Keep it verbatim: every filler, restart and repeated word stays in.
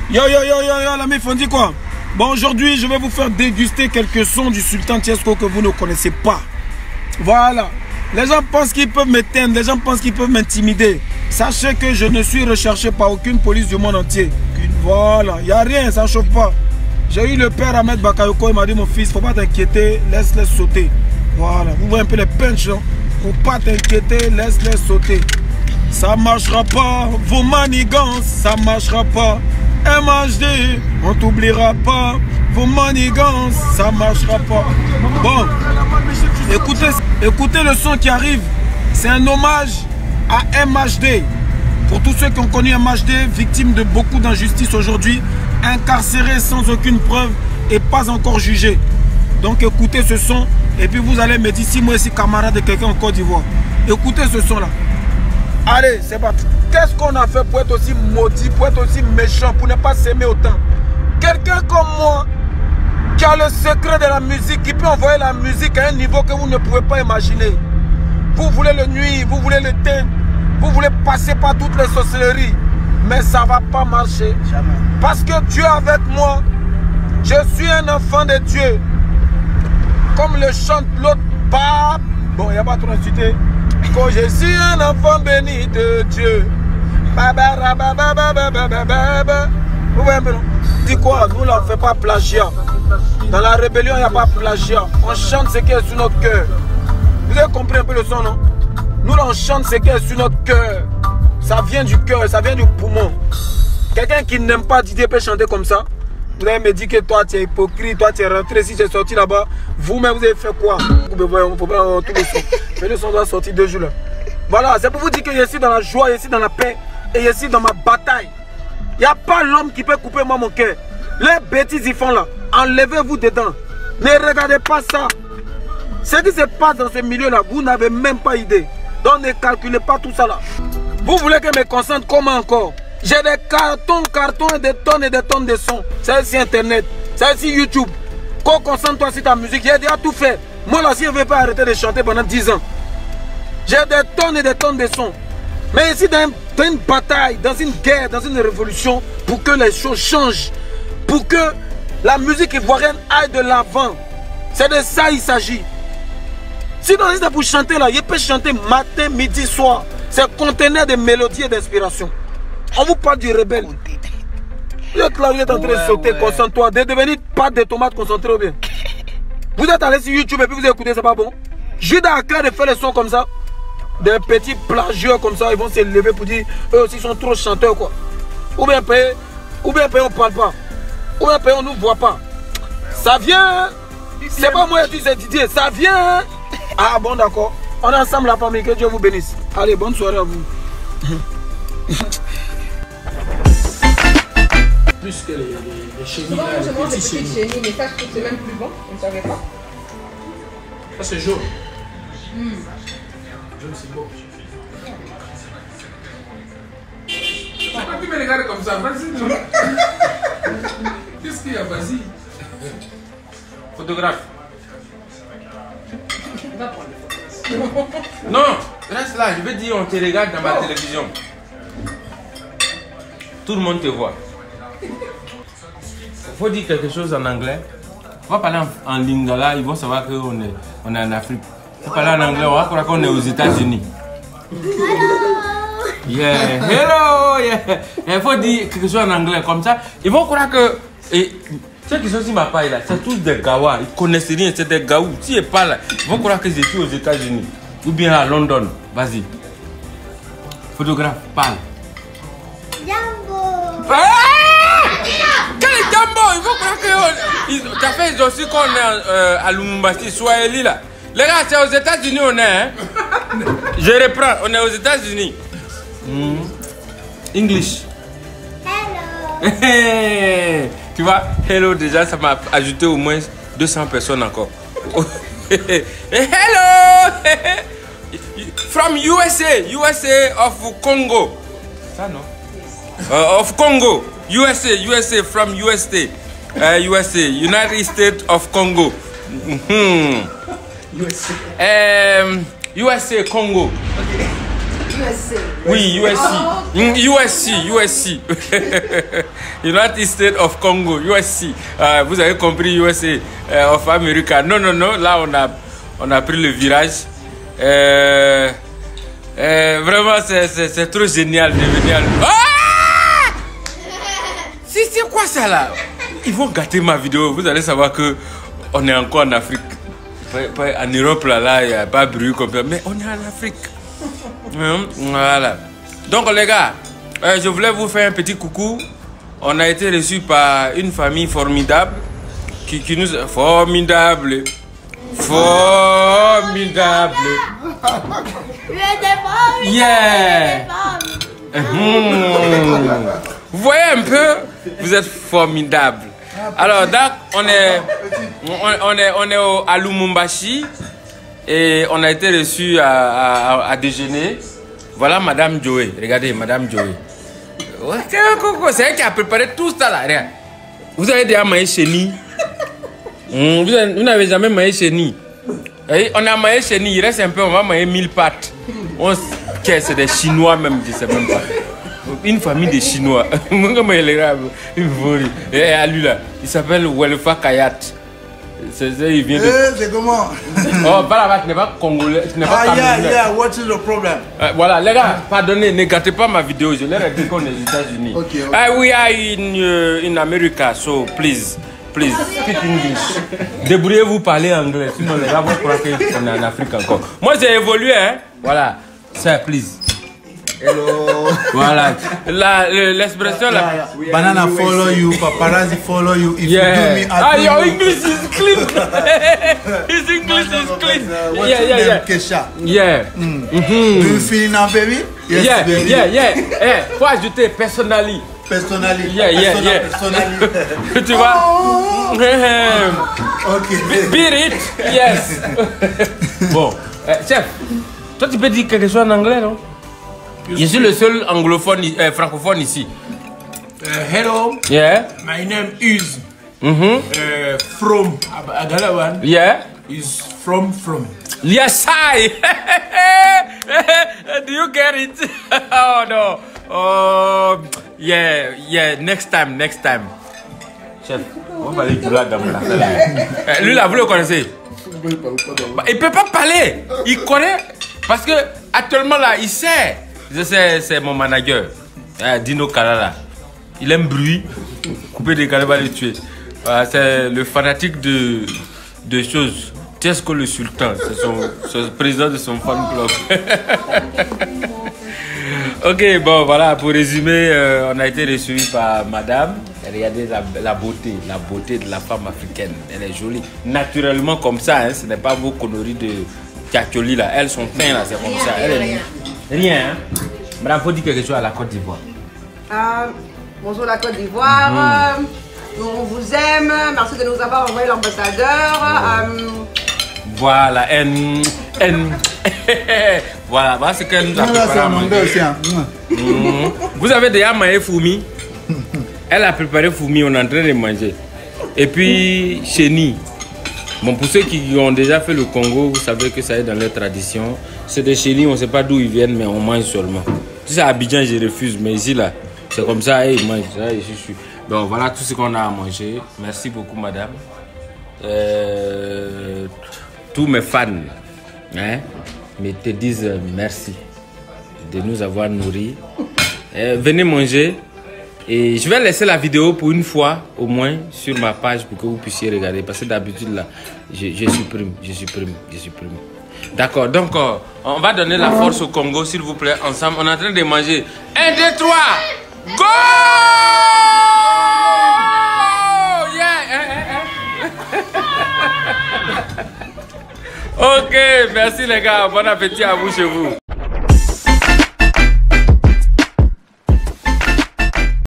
Yo yo yo yo yo, la meuf, on dit quoi? Bon, aujourd'hui, je vais vous faire déguster quelques sons du Sultan Tiesco que vous ne connaissez pas. Voilà. Les gens pensent qu'ils peuvent m'éteindre, les gens pensent qu'ils peuvent m'intimider. Sachez que je ne suis recherché par aucune police du monde entier. Voilà, il n'y a rien, ça ne chauffe pas. J'ai eu le père Ahmed Bakayoko, il m'a dit, mon fils, faut pas t'inquiéter, laisse-les sauter. Voilà, vous voyez un peu les punch, hein? Faut pas t'inquiéter, laisse-les sauter. Ça marchera pas, vos manigances, ça marchera pas. M H D, on t'oubliera pas. Vos manigances, ça marchera pas. Bon, écoutez, écoutez le son qui arrive. C'est un hommage à M H D. Pour tous ceux qui ont connu M H D, victime de beaucoup d'injustices aujourd'hui, incarcéré sans aucune preuve et pas encore jugé. Donc écoutez ce son et puis vous allez me dire si moi aussi camarade de quelqu'un en Côte d'Ivoire. Écoutez ce son là. Allez, c'est parti. Qu'est-ce qu'on a fait pour être aussi maudit, pour être aussi méchant, pour ne pas s'aimer autant? Quelqu'un comme moi, qui a le secret de la musique, qui peut envoyer la musique à un niveau que vous ne pouvez pas imaginer. Vous voulez le nuire, vous voulez le teindre, vous voulez passer par toutes les sorcelleries, mais ça ne va pas marcher. Jamais. Parce que Dieu est avec moi, je suis un enfant de Dieu. Comme le chante l'autre pape. Bon, il n'y a pas trop d'insulté. Quand je suis un enfant béni de Dieu. Vous voyez un peu, non? Dis quoi? Nous, là, on ne fait pas plagiat. Dans la rébellion, il n'y a pas plagiat. On chante ce qui est sur notre cœur. Vous avez compris un peu le son, non? Nous, là, on chante ce qui est sur notre cœur. Ça vient du cœur, ça vient du poumon. Quelqu'un qui n'aime pas Didier peut chanter comme ça. Vous allez me dire que toi, tu es hypocrite, toi, tu es rentré, si tu es sorti là-bas. Vous-même, vous avez fait quoi? Vous pouvez voir tout le son. Mais le son doit sortir deux jours là. Voilà, c'est pour vous dire que je suis dans la joie, je suis dans la paix et je suis dans ma bataille. Il n'y a pas l'homme qui peut couper moi mon cœur. Les bêtises ils font là, enlevez-vous dedans. Ne regardez pas ça. Ce qui se passe dans ce milieu-là, vous n'avez même pas idée. Donc ne calculez pas tout ça là. Vous voulez que je me concentre comment encore? J'ai des cartons, cartons et des tonnes et des tonnes de sons. C'est ici Internet, c'est ici YouTube. Concentre-toi sur ta musique, j'ai déjà tout fait. Moi là, si je ne veux pas arrêter de chanter pendant dix ans. J'ai des tonnes et des tonnes de sons. Mais ici, dans, dans une bataille, dans une guerre, dans une révolution, pour que les choses changent, pour que la musique ivoirienne aille de l'avant. C'est de ça il s'agit. Sinon, c'est pour chanter là, il peut chanter matin, midi, soir. C'est contenir de mélodies et d'inspiration. On vous parle du rebelle. Vous êtes là, vous êtes en train ouais, de sauter, ouais. Concentre-toi, de devenir pâte de tomate concentré ou bien. Vous êtes allé sur YouTube et puis vous écoutez, c'est pas bon. Judas a créé de faire les sons comme ça. Des petits plagieurs comme ça, ils vont se lever pour dire eux aussi sont trop chanteurs quoi. Ou bien payé, ou bien payé, on parle pas. Ou bien payé, on nous voit pas. Ça vient. C'est pas moi qui dis c'est Didier, ça vient. Ah bon d'accord. On est ensemble la famille, que Dieu vous bénisse. Allez, bonne soirée à vous. Plus que les, les, les chenilles. Souvent, je mange des petites chenilles, mais ça, je trouve que c'est même plus bon. Je ne savais pas. Ça, c'est jaune. Mm. Jaune, c'est beau. Tu n'as pas pu me regarder comme ça. Vas-y. Qu'est-ce qu'il y a? Vas-y. Photographe. Va prendre les photos. Non, reste là. Je veux dire, on te regarde dans ma oh. télévision. Tout le monde te voit. Il faut dire quelque chose en anglais. On va parler en, en lingala, ils vont savoir qu'on est, on est en Afrique. Il faut parler en anglais, on va croire qu'on est aux États-Unis. Yeah, hello, yeah. Il faut dire quelque chose en anglais, comme ça. Ils vont croire que. Et, ceux qui sont sur ma paille là, c'est tous des gawas, ils connaissent rien, c'est des gaous. Si ils parlent, ils vont croire que je suis aux États-Unis. Ou bien à London. Vas-y. Photographe, parle. Jambo. Ah! Quel est Jambo? Il faut croire que. T'as fait aussi qu'on est euh, à Lumumbashi, Swahili là. Les gars, c'est aux États-Unis on est. Hein? Je reprends, on est aux États-Unis. Mm. English. Hello. Hey, tu vois, hello déjà, ça m'a ajouté au moins deux cents personnes encore. Hello. From U S A, U S A of Congo. Ça non? Uh, of Congo, U S A, U S A, from U S A, uh, U S A, United States of Congo. Mm-hmm. U S A. Um, U S A, Congo. S A. Oui, U S C. Mm, U S C, U S C. United States of Congo, U S C. Euh, vous avez compris, U S A euh, of America. Non, non, non, là on a, on a pris le virage. Euh, euh, vraiment, c'est trop génial de venir. Ah! C'est quoi ça là? Ils vont gâter ma vidéo. Vous allez savoir que on est encore en Afrique. En Europe, là, là, il n'y a pas de bruit comme ça. Mais on est en Afrique. Voilà. Donc, les gars, euh, je voulais vous faire un petit coucou. On a été reçus par une famille formidable. Qui, qui nous... Formidable. Formidable. Yeah. Mmh. Vous voyez un peu, vous êtes formidable. Alors, donc, on est, on, on est, on est au, à Lumumbashi et on a été reçus à, à, à déjeuner. Voilà Madame Joey. Regardez, Madame Joey. C'est elle qui a préparé tout ça là. Regarde. Vous avez déjà mangé chenille? Mmh, vous n'avez jamais mangé chenille? On a mangé chenille, il reste un peu, on va manger mille pâtes. On... C'est des Chinois même, je ne sais même pas. Une famille de Chinois. Comment il est grave? Et à lui là, il s'appelle Welfa Kayat. Il vient de... Eh, c'est comment? Oh, pas là-bas, tu n'es pas congolais. Tu n'es pas Ah, yeah, congolais. yeah, what is the problem? Euh, voilà, les gars, pardonnez, ne gâtez pas ma vidéo. Je leur ai dit qu'on est aux États-Unis. Okay, okay. Uh, we are in, uh, in America, so please, please, speak English. Débrouillez-vous, parler anglais, sinon les gars vont croire qu'on est en Afrique encore. Moi, j'ai évolué, hein. Voilà, ça, please. Hello. Voilà, l'expression là. Yeah, yeah. Banana follow you, paparazzi follow you. If Yeah. you do me, I Ah, do your you. English is clean. His English is clean. Uh, what's Yeah, your yeah, name? yeah. Kesha. Yeah. Mm. Mm-hmm. Do you feel now, baby? Yes, Yeah, baby. yeah, yeah. Eh, faut ajouter personnally. Personally. Yeah, yeah, Persona- yeah. Personally. Tu vois? Okay. Beat it. Yes. Bon, euh, chef, toi tu peux dire quelque chose en anglais, non? Je suis le seul anglophone, euh, francophone ici. Uh, hello, Yeah. my name is Mm-hmm. uh, from another one Yeah. is from from. Yes, I. Do you get it? Oh no. Oh, yeah, yeah. Next time, next time. Chef, on va aller du là dans mon affaire là. Euh, Lui là, vous le connaissez? Bah, il peut pas parler. Il connaît parce que actuellement là, il sait. Je sais, c'est mon manager, euh, Dino Kalala. Il aime bruit. Couper des gars, va le tuer. Voilà, c'est le fanatique de de choses. Tesco le sultan, c'est son, son président de son fan club. Ok, bon voilà, pour résumer, euh, on a été reçu par madame. Regardez la, la beauté, la beauté de la femme africaine. Elle est jolie. Naturellement comme ça, hein, ce n'est pas vos conneries de Tchakoli là. Elles sont teintes là, c'est comme ça. Elle est... Rien, hein. Madame, faut dire quelque chose à la Côte d'Ivoire. Euh, bonjour la Côte d'Ivoire. Mm-hmm. Euh, on vous aime. Merci de nous avoir envoyé l'ambassadeur. Mm-hmm. Euh, Voilà, N, N. Voilà, voilà ce qu'elle nous a Non, là, préparé c'est à un manger. anglais aussi. Hein. Mmh. Vous avez déjà mangé fourmi? Elle a préparé fourmi, on est en train de manger. Et puis, chenille. Bon, pour ceux qui ont déjà fait le Congo, vous savez que ça est dans leur tradition. C'est des chenilles, on ne sait pas d'où ils viennent, mais on mange seulement. Si c'est à Abidjan, je refuse, mais ici, là, c'est comme ça, et ils mangent. Là, je suis... Donc, voilà tout ce qu'on a à manger. Merci beaucoup, madame. Euh, tous mes fans, hein, me te disent merci de nous avoir nourris. Euh, venez manger. Et je vais laisser la vidéo pour une fois au moins sur ma page pour que vous puissiez regarder. Parce que d'habitude là, je, je supprime, je supprime, je supprime. D'accord, donc euh, on va donner la force au Congo s'il vous plaît, ensemble. On est en train de manger. un, deux, trois, go! Ok, merci les gars, bon appétit à vous chez vous.